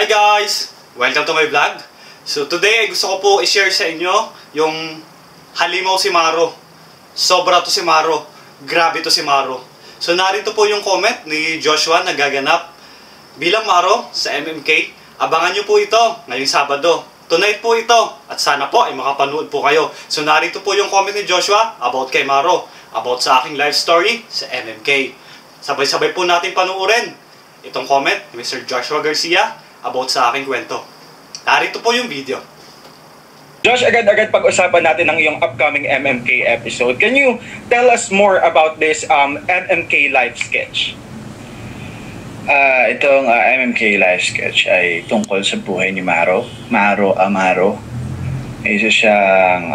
Hi guys! Welcome to my vlog. So today gusto ko po i-share sa inyo yung halimaw si Maro. Sobra to si Maro. Grabe to si Maro. So narito po yung comment ni Joshua na gaganap bilang Maro sa MMK. Abangan nyo po ito ngayong Sabado. Tonight po ito at sana po ay makapanood po kayo. So narito po yung comment ni Joshua about kay Maro. About sa aking life story sa MMK. Sabay-sabay po natin panuorin itong comment ni Mr. Joshua Garcia about sa aking kwento. Narito po yung video. Josh, agad-agad pag-usapan natin ang iyong upcoming MMK episode. Can you tell us more about this MMK live sketch? Itong MMK live sketch ay tungkol sa buhay ni Maro. Maro Amaro. Isa siyang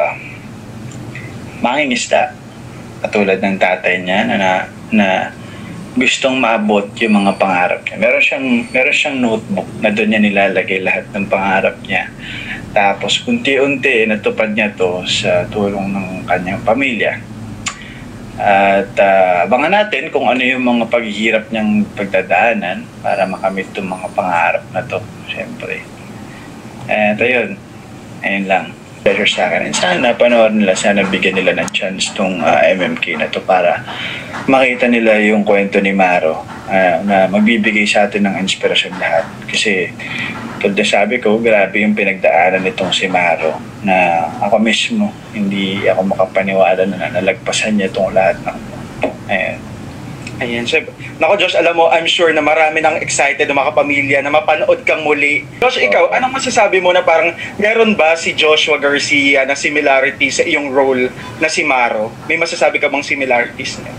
mangingisda. Katulad ng tatay niya na gustong maabot yung mga pangarap niya. Meron siyang notebook na doon niya nilalagay lahat ng pangarap niya. Tapos unti-unti natupad niya to sa tulong ng kanyang pamilya. At abangan natin kung ano yung mga paghihirap niyang pagdadaanan para makamit itong mga pangarap na to. Siyempre. At ayun lang. Pleasure sa akin. And sana panoorin nila, sana bigyan nila ng chance tong MMK na to para makita nila yung kwento ni Maro na magbibigay sa atin ng inspirasyon lahat. Kasi tulad na sabi ko, grabe yung pinagdaanan nitong si Maro na ako mismo, hindi ako makapaniwala na nalagpasan niya itong lahat ng Ayan. So, nako Josh, alam mo, I'm sure na marami nang excited na mga pamilya na mapanood kang muli. Josh, ikaw, anong masasabi mo na parang meron ba si Joshua Garcia na similarity sa iyong role na si Maro? May masasabi ka bang similarities niya?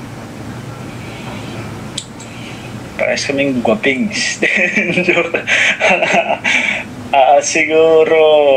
Parehas kaming guwapings. Siguro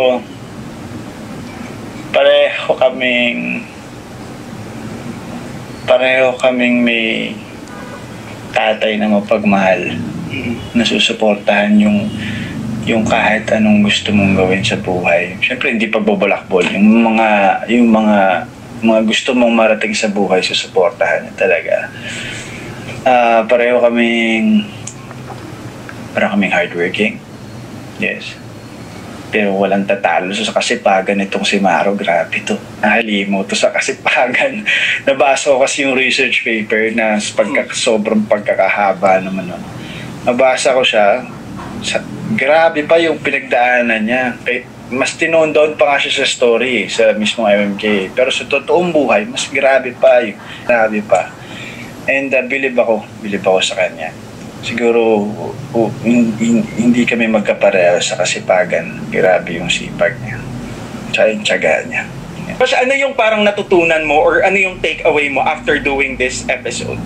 pareho kaming may tatay na mapagmahal, na susuportahan yung kahit anong gusto mong gawin sa buhay. Siyempre hindi pagbobolakbol, yung mga gusto mong marating sa buhay, susuportahan niya talaga. Pareho kaming hardworking. Yes. Pero walang tatalo sa kasipagan nitong si Maro. Grabe to. Nahalimaw to sa kasipagan. Nabasa ko kasi yung research paper na sobrang pagkakahaba naman. Nabasa ko siya. Grabe pa yung pinagdaanan niya. Mas tinone-down pa nga siya sa story sa mismong MMK. Pero sa totoong buhay, mas grabe pa yung. Grabe pa. And believe ako sa kanya. Siguro hindi kami magkapareho sa kasipagan. Grabe yung sipag niya. Tsaka yung tiyaga niya. Josh, ano yung parang natutunan mo or ano yung takeaway mo after doing this episode?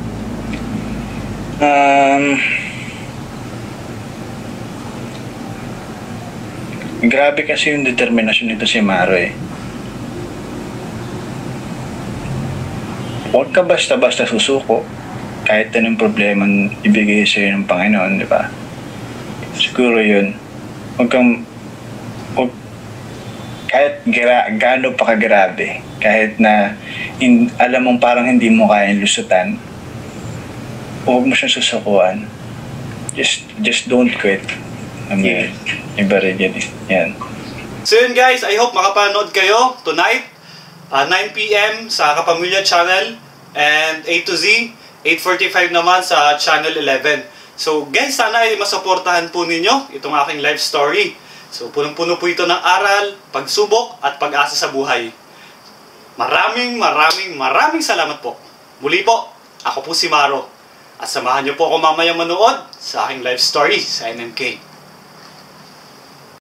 Grabe kasi yung determinasyon nito si Maro eh. Huwag ka basta-basta susuko. Kahit anong problema ibigay sa'yo ng Panginoon, di ba? Siguro yun. Kahit gaano pa kagrabe, kahit na alam mong parang hindi mo kayang lusutan, huwag mo siyang susukuan. Just don't quit. Iba rin yan eh. Yan. So yun guys, I hope makapanood kayo tonight 9 PM sa Kapamilya Channel and A to Z 8:45 naman sa Channel 11. So guys, sana ay masuportahan po ninyo itong aking life story. So punong-puno po ito ng aral, pagsubok at pag-asa sa buhay. Maraming salamat po. Muli po, ako po si Maro. At samahan niyo po ako mamaya manood sa aking life story sa MMK.